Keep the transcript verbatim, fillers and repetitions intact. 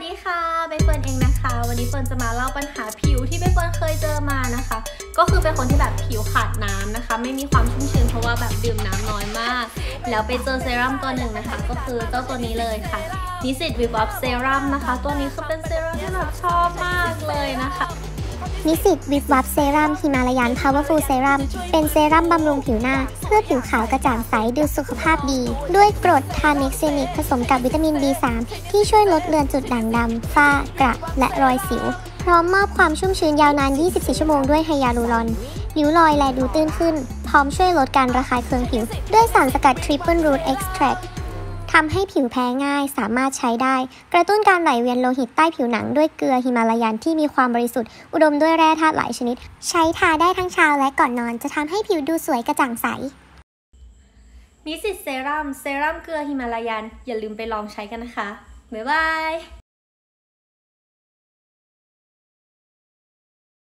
ดีค่ะใบเฟิร์นเองนะคะวันนี้เฟิร์นจะมาเล่าปัญหาผิวที่ใบเฟิร์นเคยเจอมานะคะก็คือเป็นคนที่แบบผิวขาดน้ำนะคะไม่มีความชุ่มชื้นเพราะว่าแบบดื่มน้ำน้อยมากแล้วไปเจอเซรั่มตัวหนึ่งนะคะก็คือเจ้าตัวนี้เลยค่ะนิสิตวิบวับเซรั่มนะคะตัวนี้คือเป็นเซรั่มที่แบบชอบมากเลยนะคะนิสิตวิบวับเซรั่มฮิมาลายันพาวเวอร์ฟูลเซรั่มเป็นเซรั่มบำรุงผิวหน้าเพื่อผิวขาวกระจ่างใสดูสุขภาพดีด้วยกรดทาเม็กซินิกผสมกับวิตามิน บี สาม ที่ช่วยลดเลือนจุดด่างดำฝ้ากระและรอยสิวพร้อมมอบความชุ่มชื้นยาวนาน ยี่สิบสี่ ชั่วโมงด้วยไฮยาลูรอนริ้วรอยแลดูตื้นขึ้นพร้อมช่วยลดการระคายเคืองผิวด้วยสารสกัด Triple Root Extractทำให้ผิวแพ้ง่ายสามารถใช้ได้กระตุ้นการไหลเวียนโลหิตใต้ผิวหนังด้วยเกลือฮิมาลายันที่มีความบริสุทธิ์อุดมด้วยแร่ธาตุหลายชนิดใช้ทาได้ทั้งเช้าและก่อนนอนจะทำให้ผิวดูสวยกระจ่างใสนิสิตเซรั่มเซรั่มเกลือฮิมาลายันอย่าลืมไปลองใช้กันนะคะบ๊ายบาย